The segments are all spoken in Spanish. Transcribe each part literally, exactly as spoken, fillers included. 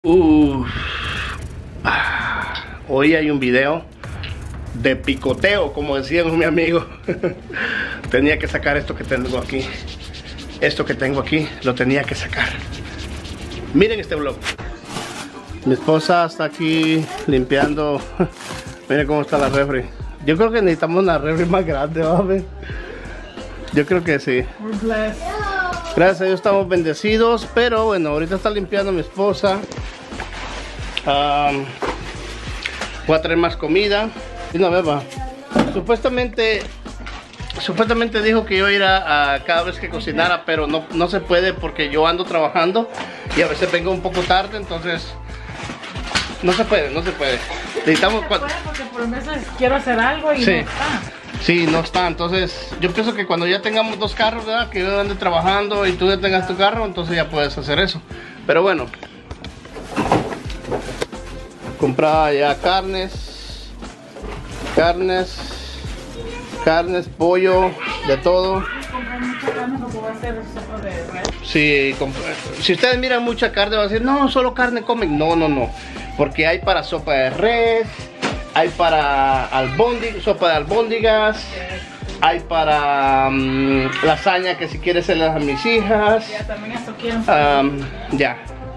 Uff, hoy hay un video de picoteo, como decía mi amigo. Tenía que sacar esto que tengo aquí. Esto que tengo aquí, lo tenía que sacar. Miren este vlog. Mi esposa está aquí limpiando. Miren cómo está la refri. Yo creo que necesitamos una refri más grande, ¿vale? Yo creo que sí. Gracias a Dios estamos bendecidos. Pero bueno, ahorita está limpiando mi esposa. Um, voy a traer más comida. Y no, beba. Supuestamente Supuestamente dijo que yo iba a, a cada vez que cocinara, pero no, no se puede porque yo ando trabajando y a veces vengo un poco tarde, entonces no se puede, no se puede. Necesitamos no se puede porque por meses quiero hacer algo y sí, no está. Sí, no está, entonces yo pienso que cuando ya tengamos dos carros, ¿verdad? Que yo ande trabajando y tú ya tengas tu carro, entonces ya puedes hacer eso. Pero bueno, comprar ya carnes, carnes. Carnes, pollo, de todo. Sí, si ustedes miran mucha carne van a decir, no, solo carne comen. No, no, no. Porque hay para sopa de res, hay para albóndigas, sopa de albóndigas, hay para um, lasaña que si quieres se las a mis hijas. Ya, también esto quieren. Um, ya.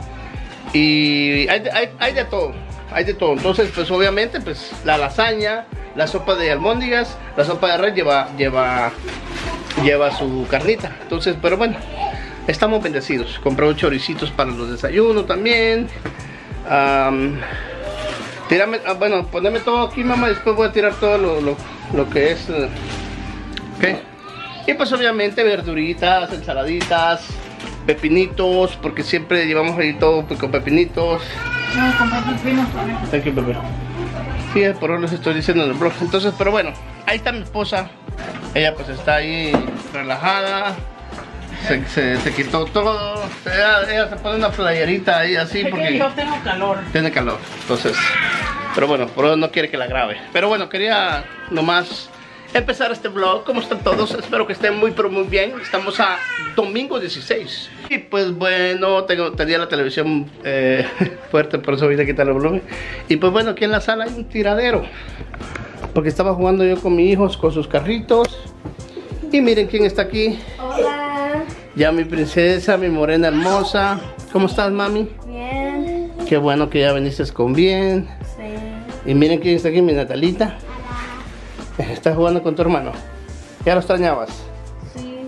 Y hay, hay, hay de todo, hay de todo. Entonces, pues obviamente, pues la lasaña, la sopa de albóndigas, la sopa de res lleva, lleva, lleva su carnita. Entonces, pero bueno, estamos bendecidos. Compré choricitos para los desayunos también. Um, tírame, ah, bueno, poneme todo aquí, mamá. Después voy a tirar todo lo, lo, lo que es. Uh, ok. Y pues obviamente verduritas, ensaladitas, pepinitos, porque siempre llevamos ahí todo con pepinitos. No, compré pepinos también. Thank you, bebé. Sí, por eso les estoy diciendo en el blog. Entonces, pero bueno, ahí está mi esposa. Ella pues está ahí relajada. Se, se, se quitó todo. Ella, ella se pone una playerita ahí así es porque que yo tengo calor. Tiene calor. Entonces, pero bueno, por eso no quiere que la grabe. Pero bueno, quería nomás empezar este vlog. ¿Cómo están todos? Espero que estén muy pero muy bien. Estamos a domingo dieciséis. Y pues bueno, tengo, tenía la televisión eh, fuerte, por eso vine a quitar el volumen. Y pues bueno, aquí en la sala hay un tiradero, porque estaba jugando yo con mis hijos, con sus carritos. Y miren quién está aquí. Hola. Ya mi princesa, mi morena hermosa. ¿Cómo estás, mami? Bien. Qué bueno que ya viniste con bien. Sí. Y miren quién está aquí, mi Natalita. Estás jugando con tu hermano. ¿Ya lo extrañabas? Sí.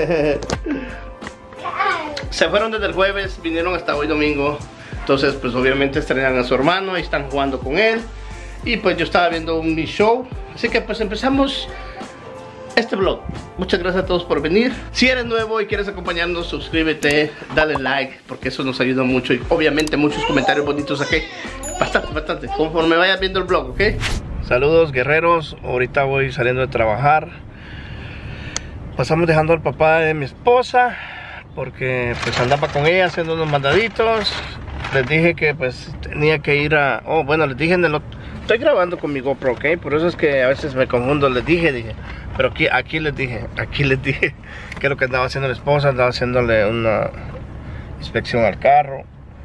Se fueron desde el jueves, vinieron hasta hoy domingo. Entonces pues obviamente extrañan a su hermano y están jugando con él. Y pues yo estaba viendo un mi show. Así que pues empezamos este vlog. Muchas gracias a todos por venir. Si eres nuevo y quieres acompañarnos, suscríbete, dale like, porque eso nos ayuda mucho. Y obviamente muchos comentarios bonitos aquí. Bastante, bastante, conforme vayas viendo el vlog, ¿ok? Saludos guerreros, ahorita voy saliendo de trabajar. Pasamos dejando al papá de mi esposa, porque pues andaba con ella haciendo unos mandaditos. Les dije que pues tenía que ir a... Oh, bueno, les dije en el otro... Estoy grabando con mi GoPro, ¿ok? Por eso es que a veces me confundo. Les dije, dije Pero aquí, aquí les dije, aquí les dije que es lo que andaba haciendo la esposa. Andaba haciéndole una inspección al carro.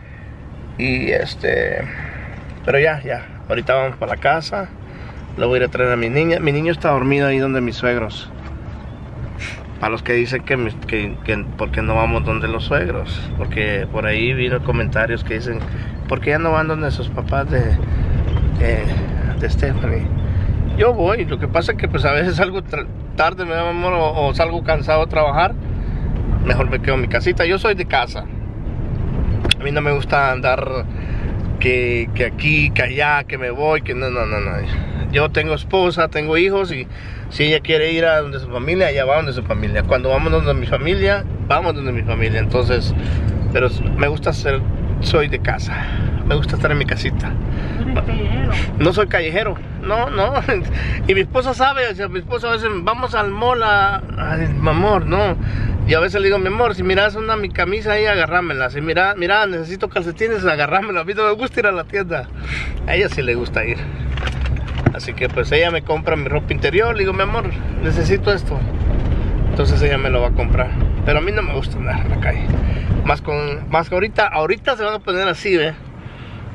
Y este... Pero ya, ya, ahorita vamos para la casa. Le voy a ir a traer a mi niña. Mi niño está dormido ahí donde mis suegros. Para los que dicen que, que, que ¿por qué no vamos donde los suegros? Porque por ahí vino comentarios que dicen, ¿por qué ya no van donde sus papás de, de, de Stephanie? Yo voy, lo que pasa es que pues a veces salgo tarde, me da amor, o, o salgo cansado de trabajar. Mejor me quedo en mi casita. Yo soy de casa. A mí no me gusta andar que, que aquí, que allá, que me voy, que no, no, no, no. Yo tengo esposa, tengo hijos y si ella quiere ir a donde su familia, allá va donde su familia. Cuando vamos donde mi familia, vamos donde mi familia. Entonces, pero me gusta ser, soy de casa. Me gusta estar en mi casita. ¿Eres callejero? No soy callejero, no, no. Y mi esposa sabe, o sea, mi esposa a veces, vamos al mall a... Ay, mi amor, no. Y a veces le digo, mi amor, si miras una mi camisa ahí, agárramela. Si mira, mira, necesito calcetines, agárramela. A mí no me gusta ir a la tienda. A ella sí le gusta ir. Así que pues ella me compra mi ropa interior. Le digo, mi amor, necesito esto. Entonces ella me lo va a comprar. Pero a mí no me gusta andar en la calle. Más con, más que ahorita, ahorita se van a poner así, ¿ve?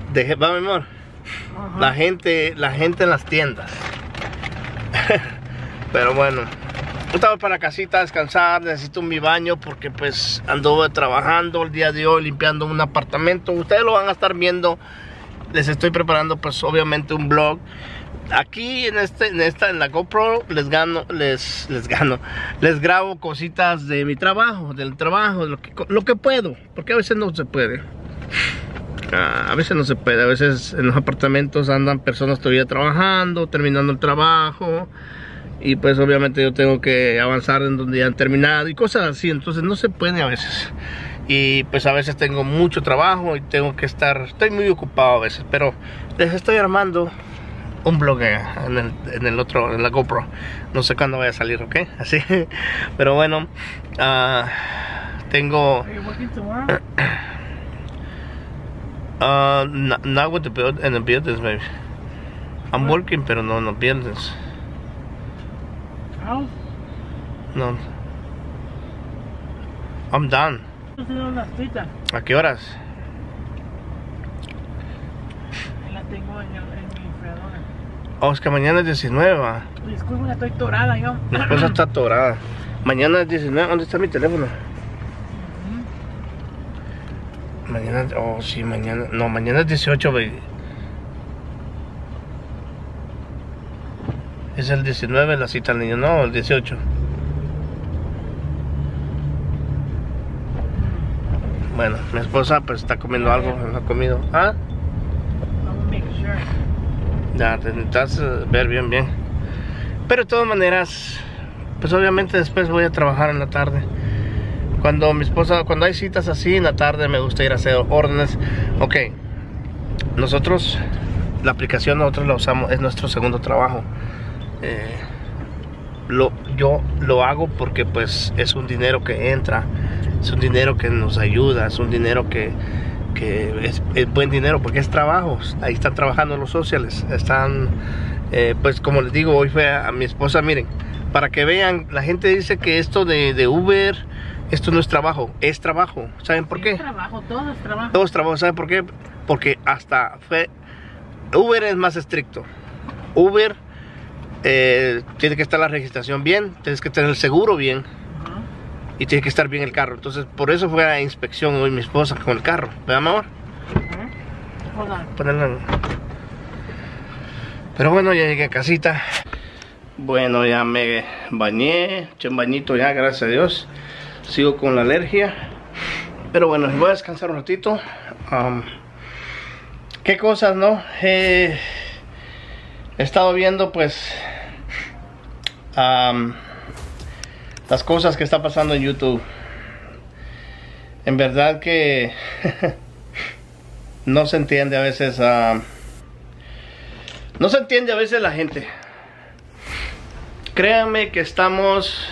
Deje, va, mi amor. Ajá. La gente, la gente en las tiendas. Pero bueno, estaba para casita a descansar. Necesito mi baño porque pues anduve trabajando el día de hoy limpiando un apartamento. Ustedes lo van a estar viendo. Les estoy preparando pues obviamente un vlog. Aquí en este, en esta, en la GoPro les gano, les, les gano, les grabo cositas de mi trabajo, del trabajo, lo que, lo que puedo, porque a veces no se puede. Ah, a veces no se puede, a veces en los apartamentos andan personas todavía trabajando, terminando el trabajo. Y pues obviamente yo tengo que avanzar en donde ya han terminado y cosas así, entonces no se puede a veces. Y pues a veces tengo mucho trabajo y tengo que estar, estoy muy ocupado a veces, pero les estoy armando un vlog en el, en el otro, en la GoPro. No sé cuándo vaya a salir, ¿ok? Así, pero bueno, uh, tengo... Are you working tomorrow? Uh, not, not with the build, in the buildings, maybe. I'm What? working, pero no en los buildings. How? No. I'm done. Estoy haciendo una cita. ¿A qué horas? Y la tengo en, el, en mi fregadora. Oh, es que mañana es diecinueve, va. Disculpa, estoy torada yo. Mi esposa está atorada. Mañana es diecinueve, ¿dónde está mi teléfono? Mañana, oh sí, mañana, no, mañana es dieciocho, baby. Es el diecinueve la cita al niño, no, el dieciocho. Bueno, mi esposa pues está comiendo algo, no ha comido. ¿Ah? I will make sure. Ya, te necesitas eh, ver bien, bien. Pero de todas maneras, pues obviamente después voy a trabajar en la tarde. Cuando mi esposa, cuando hay citas así en la tarde me gusta ir a hacer órdenes. Ok, nosotros, la aplicación nosotros la usamos, es nuestro segundo trabajo. Eh, lo, yo lo hago porque pues es un dinero que entra, es un dinero que nos ayuda, es un dinero que, que es, es buen dinero porque es trabajo. Ahí están trabajando los sociales, están, eh, pues como les digo, hoy fue a, a mi esposa, miren, para que vean, la gente dice que esto de, de Uber, esto no es trabajo, es trabajo. ¿Saben por qué? Es trabajo, todo es trabajo. Todo es trabajo, ¿saben por qué? Porque hasta fue, Uber es más estricto. Uber eh, tiene que estar la registración bien, tienes que tener el seguro bien. Ajá. Y tiene que estar bien el carro. Entonces por eso fue a la inspección hoy mi esposa con el carro. ¿Verdad, mi amor? Ajá. Hold on. Ponerla en... Pero bueno, ya llegué a casita. Bueno, ya me bañé, eché un bañito ya, gracias a Dios. Sigo con la alergia, pero bueno, voy a descansar un ratito. um, ¿Qué cosas, no? Eh, he estado viendo pues um, las cosas que está pasando en YouTube. En verdad que no se entiende a veces uh, no se entiende a veces la gente. Créanme que estamos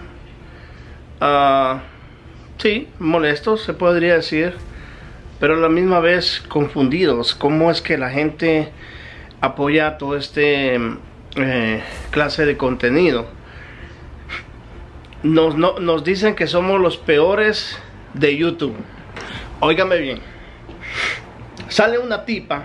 Uh, sí, molestos se podría decir, pero a la misma vez confundidos. ¿Cómo es que la gente apoya todo este eh, clase de contenido? Nos, no, nos dicen que somos los peores de YouTube. Óigame bien, sale una tipa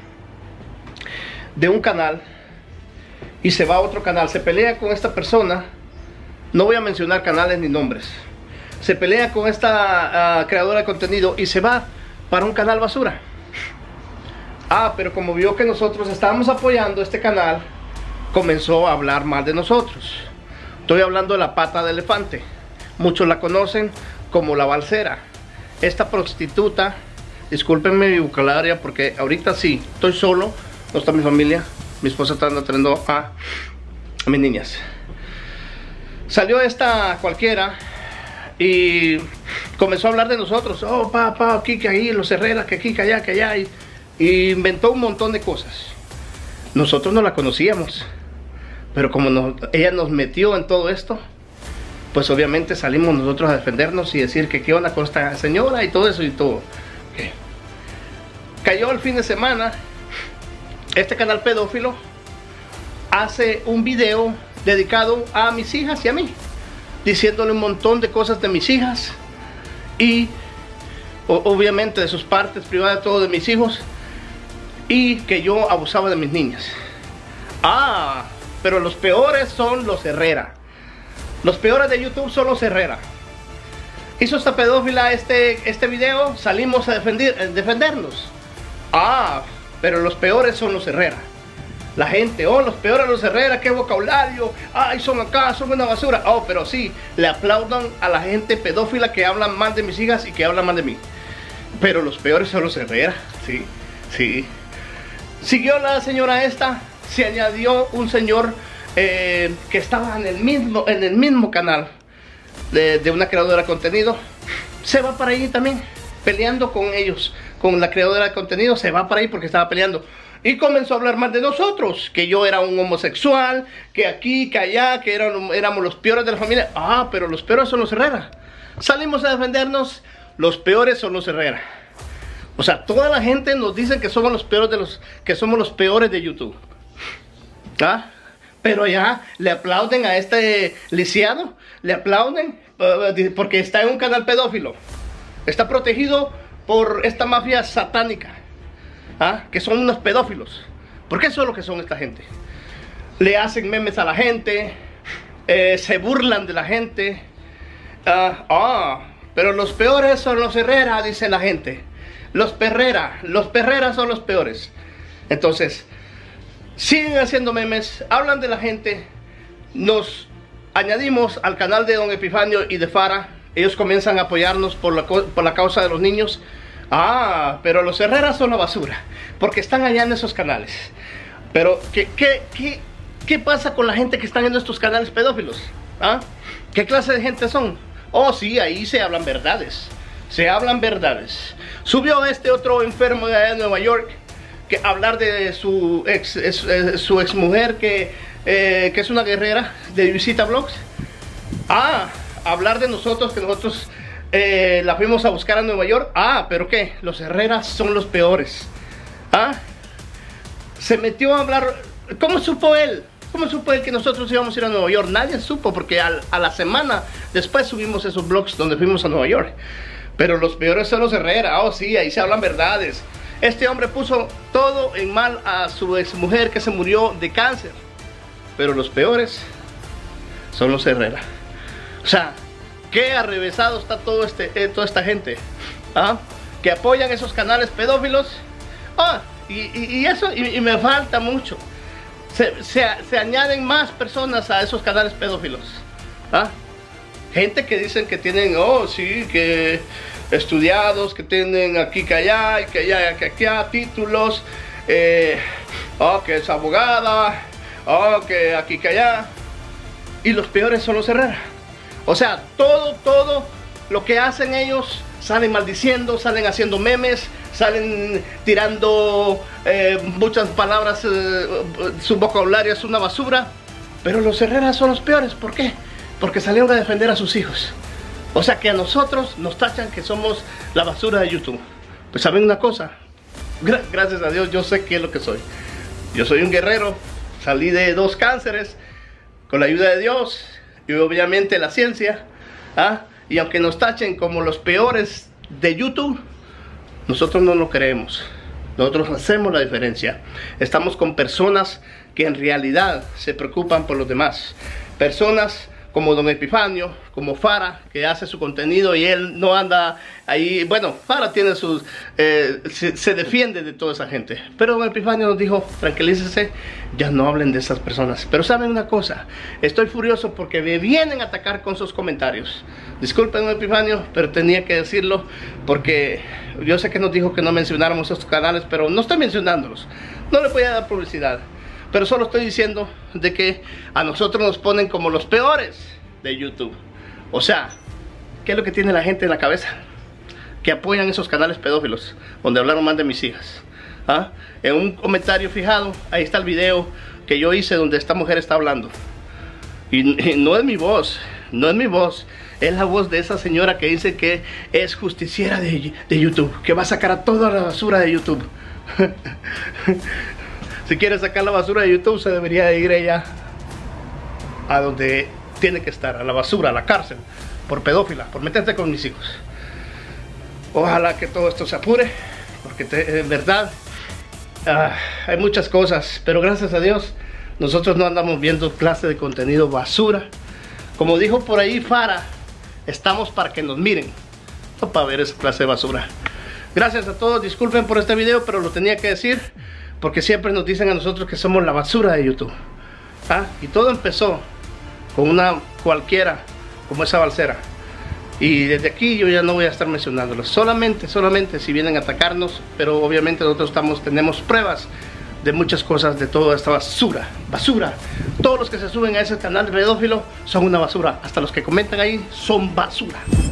de un canal y se va a otro canal, se pelea con esta persona. No voy a mencionar canales ni nombres. Se pelea con esta uh, creadora de contenido y se va para un canal basura. Ah, pero como vio que nosotros estábamos apoyando este canal, comenzó a hablar mal de nosotros. Estoy hablando de la pata de elefante. Muchos la conocen como la balsera. Esta prostituta, discúlpenme mi vocabulario porque ahorita sí, estoy solo, no está mi familia. Mi esposa está atendiendo a, a mis niñas. Salió esta cualquiera y comenzó a hablar de nosotros. Oh, pa, pa, aquí, que ahí, los Herreras, que aquí, que allá, que allá. Y, y inventó un montón de cosas. Nosotros no la conocíamos. Pero como nos, ella nos metió en todo esto, pues obviamente salimos nosotros a defendernos y decir que qué onda con esta señora y todo eso y todo. Okay. Cayó el fin de semana. Este canal pedófilo hace un video dedicado a mis hijas y a mí, diciéndole un montón de cosas de mis hijas y o, obviamente de sus partes privadas, todo de mis hijos, y que yo abusaba de mis niñas. Ah, pero los peores son los Herrera. Los peores de YouTube son los Herrera. Hizo esta pedófila este, este video, salimos a defender, a defendernos. Ah, pero los peores son los Herrera. La gente, oh, los peores los Herrera, qué vocabulario, ay, son acá, son una basura. Oh, pero sí, le aplaudan a la gente pedófila que hablan mal de mis hijas y que hablan mal de mí. Pero los peores son los Herrera, sí, sí. Siguió la señora esta, se añadió un señor eh, que estaba en el mismo, en el mismo canal de, de una creadora de contenido. Se va para ahí también, peleando con ellos, con la creadora de contenido, se va para ahí porque estaba peleando. Y comenzó a hablar mal de nosotros, que yo era un homosexual, que aquí, que allá, que eran, éramos los peores de la familia. Ah, pero los peores son los Herrera. Salimos a defendernos, los peores son los Herrera. O sea, toda la gente nos dice que somos los peores de los, que somos los peores de YouTube. ¿Ah? Pero ya le aplauden a este lisiado, le aplauden uh, porque está en un canal pedófilo. Está protegido por esta mafia satánica. ¿Ah? Que son unos pedófilos. ¿Por qué eso es lo que son esta gente? Le hacen memes a la gente, eh, se burlan de la gente. Ah, ah, pero los peores son los Herrera, dice la gente. Los Perrera, los Perrera son los peores. Entonces, siguen haciendo memes, hablan de la gente. Nos añadimos al canal de Don Epifanio y de Farah. Ellos comienzan a apoyarnos por la, por la causa de los niños. Ah, pero los Herrera son la basura, porque están allá en esos canales. Pero, ¿qué, qué, qué, qué pasa con la gente que están en estos canales pedófilos? ¿Ah? ¿Qué clase de gente son? Oh, sí, ahí se hablan verdades. Se hablan verdades. Subió este otro enfermo de allá de Nueva York, que hablar de su ex, es, es, su ex mujer, que, eh, que es una guerrera, de Visita Vlogs. Ah, hablar de nosotros, que nosotros... Eh, la fuimos a buscar a Nueva York. Ah, pero qué, los Herrera son los peores. Ah, se metió a hablar. ¿Cómo supo él? ¿Cómo supo él que nosotros íbamos a ir a Nueva York? Nadie supo, porque al, a la semana después subimos esos blogs donde fuimos a Nueva York. Pero los peores son los Herrera. Oh sí, ahí se hablan verdades. Este hombre puso todo en mal a su ex mujer que se murió de cáncer. Pero los peores son los Herrera. O sea, qué arrevesado está todo este, eh, toda esta gente, ¿ah? Que apoyan esos canales pedófilos. Ah, y, y, y eso, y, y me falta mucho. Se, se, se añaden más personas a esos canales pedófilos. ¿Ah? Gente que dicen que tienen, oh sí, que estudiados, que tienen aquí, que allá, y que allá, que aquí, títulos, eh, oh, que es abogada, oh, que aquí, que allá. Y los peores son los Herrera. O sea, todo, todo lo que hacen ellos, salen maldiciendo, salen haciendo memes, salen tirando eh, muchas palabras, eh, su vocabulario es una basura. Pero los Herrera son los peores, ¿por qué? Porque salieron a defender a sus hijos. O sea que a nosotros nos tachan que somos la basura de YouTube. Pues saben una cosa, Gra gracias a Dios yo sé qué es lo que soy. Yo soy un guerrero, salí de dos cánceres con la ayuda de Dios. Y obviamente la ciencia, ¿ah? Y aunque nos tachen como los peores de YouTube, nosotros no lo creemos. Nosotros hacemos la diferencia. Estamos con personas que en realidad se preocupan por los demás. Personas como Don Epifanio, como Farah, que hace su contenido y él no anda ahí. Bueno, Farah tiene sus, eh, se, se defiende de toda esa gente. Pero Don Epifanio nos dijo, tranquilícese, ya no hablen de esas personas. Pero saben una cosa, estoy furioso porque me vienen a atacar con sus comentarios. Disculpen Don Epifanio, pero tenía que decirlo porque yo sé que nos dijo que no mencionáramos estos canales, pero no estoy mencionándolos. No le voy a dar publicidad. Pero solo estoy diciendo de que a nosotros nos ponen como los peores de YouTube. O sea, ¿qué es lo que tiene la gente en la cabeza? Que apoyan esos canales pedófilos donde hablaron mal de mis hijas. ¿Ah? En un comentario fijado, ahí está el video que yo hice donde esta mujer está hablando. Y, y no es mi voz, no es mi voz. Es la voz de esa señora que dice que es justiciera de, de YouTube, que va a sacar a toda la basura de YouTube. Si quiere sacar la basura de YouTube, se debería ir ella a donde tiene que estar, a la basura, a la cárcel, por pedófila, por meterte con mis hijos. Ojalá que todo esto se apure, porque te, en verdad Ah, hay muchas cosas, pero gracias a Dios nosotros no andamos viendo clase de contenido basura. Como dijo por ahí Farah, estamos para que nos miren, no para ver esa clase de basura. Gracias a todos, disculpen por este video, pero lo tenía que decir porque siempre nos dicen a nosotros que somos la basura de YouTube. ¿Ah? Y todo empezó con una cualquiera como esa balsera. Y desde aquí yo ya no voy a estar mencionándolo. Solamente, solamente si vienen a atacarnos. Pero obviamente nosotros estamos, tenemos pruebas de muchas cosas, de toda esta basura. Basura. Todos los que se suben a ese canal de pedófilo son una basura. Hasta los que comentan ahí son basura.